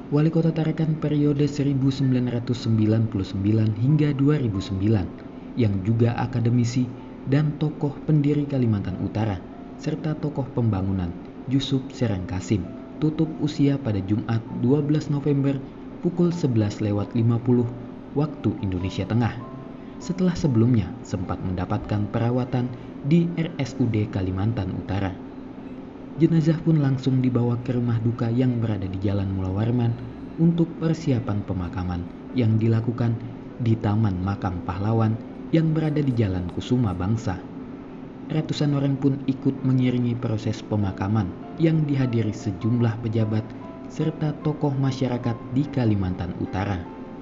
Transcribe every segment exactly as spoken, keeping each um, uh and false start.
Wali Kota Tarakan periode seribu sembilan ratus sembilan puluh sembilan hingga dua ribu sembilan, yang juga akademisi dan tokoh pendiri Kalimantan Utara, serta tokoh pembangunan Yusuf Serang Kasim, tutup usia pada Jumat dua belas November pukul sebelas lewat lima puluh waktu Indonesia Tengah. Setelah sebelumnya sempat mendapatkan perawatan di R S U D Kalimantan Utara. Jenazah pun langsung dibawa ke rumah duka yang berada di Jalan Mula Warman untuk persiapan pemakaman yang dilakukan di Taman Makam Pahlawan yang berada di Jalan Kusuma Bangsa. Ratusan orang pun ikut mengiringi proses pemakaman yang dihadiri sejumlah pejabat serta tokoh masyarakat di Kalimantan Utara.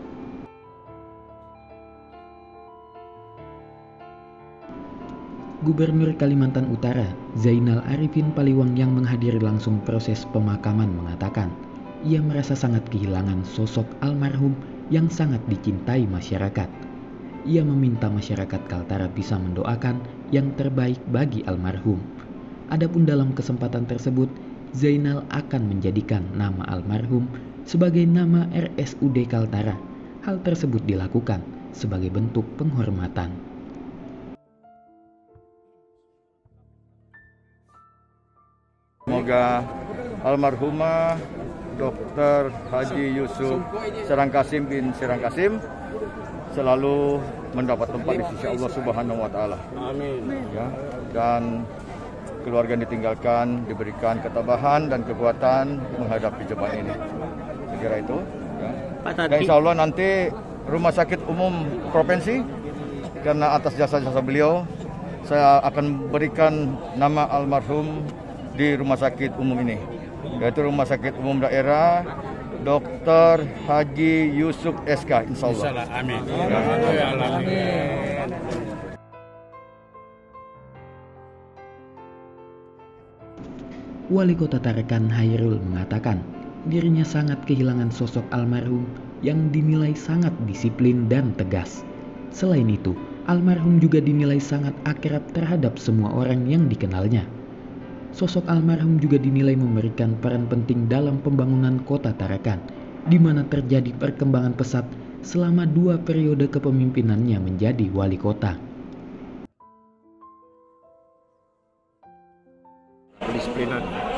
Gubernur Kalimantan Utara, Zainal Arifin Paliwang, yang menghadiri langsung proses pemakaman mengatakan, ia merasa sangat kehilangan sosok almarhum yang sangat dicintai masyarakat. Ia meminta masyarakat Kaltara bisa mendoakan yang terbaik bagi almarhum. Adapun dalam kesempatan tersebut, Zainal akan menjadikan nama almarhum sebagai nama R S U D Kaltara. Hal tersebut dilakukan sebagai bentuk penghormatan. Semoga almarhumah Dokter Haji Yusuf Serang Kasim bin Serang Kasim selalu mendapat tempat di sisi Allah Subhanahu wa taala. Amin. Ya, dan keluarga yang ditinggalkan diberikan ketabahan dan kekuatan menghadapi cobaan ini. Saya kira itu, ya. Dan insya Allah nanti Rumah Sakit Umum Provinsi, karena atas jasa-jasa beliau, saya akan berikan nama almarhum di Rumah Sakit Umum ini, yaitu Rumah Sakit Umum Daerah Dokter Haji Yusuf S K, insya Allah. Amin. Ya. Amin. Wali Kota Tarakan Hairul mengatakan dirinya sangat kehilangan sosok almarhum yang dinilai sangat disiplin dan tegas. Selain itu, almarhum juga dinilai sangat akrab terhadap semua orang yang dikenalnya. Sosok almarhum juga dinilai memberikan peran penting dalam pembangunan kota Tarakan, di mana terjadi perkembangan pesat selama dua periode kepemimpinannya menjadi wali kota. Kedisiplinan,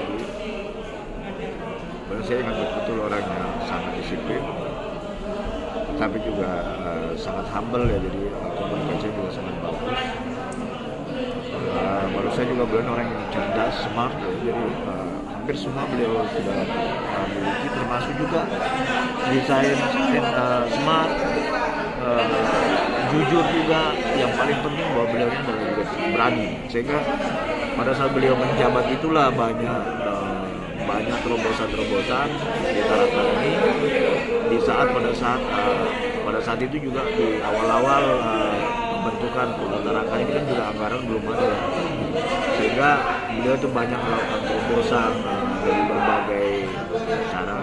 saya ingat betul orang yang sangat disiplin, tapi juga uh, sangat humble ya, jadi komunikasinya juga sangat bagus. Uh, baru saya juga beliau orang yang cerdas, smart ya, jadi uh, hampir semua beliau sudah uh, miliki, termasuk juga desain uh, smart, uh, jujur juga. Yang paling penting bahwa beliau ini adalah juga berani, sehingga pada saat beliau menjabat itulah banyak uh, banyak terobosan-terobosan di Tarakan ini. Di saat pada saat uh, pada saat itu juga di awal-awal uh, pembentukan Kota Tarakan ini kan juga anggaran belum ada, sehingga beliau itu banyak melakukan terobosan uh, dari berbagai cara,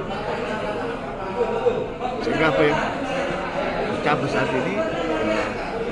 sehingga apa yang tercapai saat ini uh,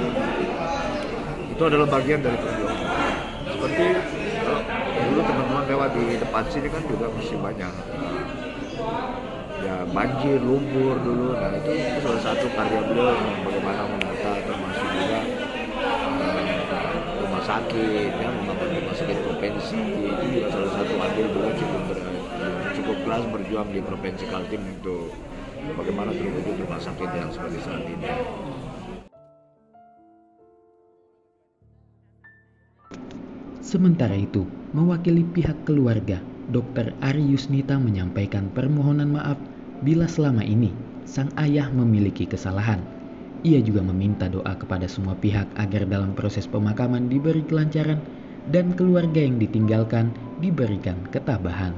itu adalah bagian dari perjuangan. Seperti kalau dulu teman-teman lewat di depan sini kan juga masih banyak uh, ya banjir, lumpur dulu. Nah itu, itu salah satu karya beliau yang bagaimana menata, termasuk juga uh, rumah sakit, ya, membangun rumah sakit provinsi. Itu juga salah satu andil beliau cukup ber, cukup keras berjuang di provinsi Kaltim untuk bagaimana terwujud rumah sakit yang seperti saat ini. Sementara itu, mewakili pihak keluarga, Dokter Ari Yusnita menyampaikan permohonan maaf bila selama ini sang ayah memiliki kesalahan. Ia juga meminta doa kepada semua pihak agar dalam proses pemakaman diberi kelancaran dan keluarga yang ditinggalkan diberikan ketabahan.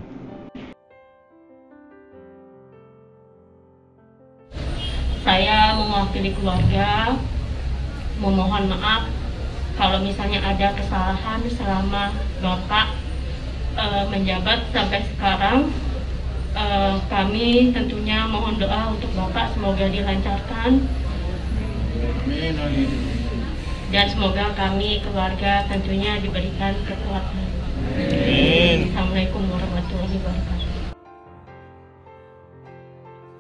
Saya mewakili keluarga memohon maaf kalau misalnya ada kesalahan selama Bapak e, menjabat sampai sekarang. E, kami tentunya mohon doa untuk Bapak semoga dilancarkan. Dan semoga kami keluarga tentunya diberikan kekuatan. Assalamualaikum warahmatullahi wabarakatuh.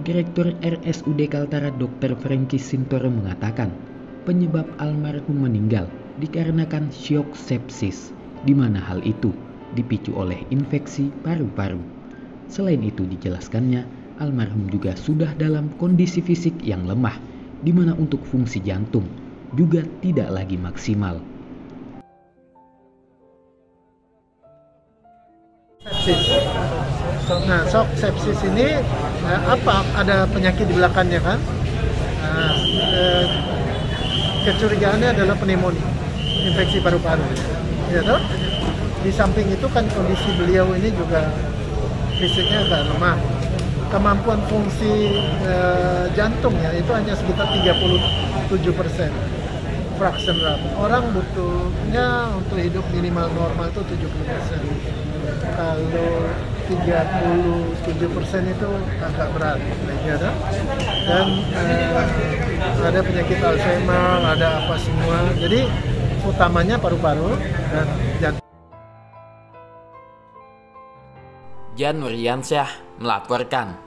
Direktur R S U D Kaltara Dokter Franky Sintoro mengatakan penyebab almarhum meninggal dikarenakan syok sepsis, di mana hal itu dipicu oleh infeksi paru-paru. Selain itu dijelaskannya, almarhum juga sudah dalam kondisi fisik yang lemah, di mana untuk fungsi jantung juga tidak lagi maksimal. Sepsis. Nah, shock sepsis ini eh, apa? Ada penyakit di belakangnya kan? Nah, eh, kecurigaannya adalah pneumonia, infeksi paru-paru. Ya toh? Di samping itu kan kondisi beliau ini juga fisiknya agak lemah. Kemampuan fungsi eh, jantungnya itu hanya sekitar tiga puluh tujuh persen. Fraction rate. Orang butuhnya untuk hidup minimal normal itu tujuh puluh persen. Kalau tiga puluh tujuh persen itu agak berat, ya, dan eh, ada penyakit Alzheimer, ada apa semua. Jadi utamanya paru-paru dan jantung. Jan Nuryansyah melaporkan.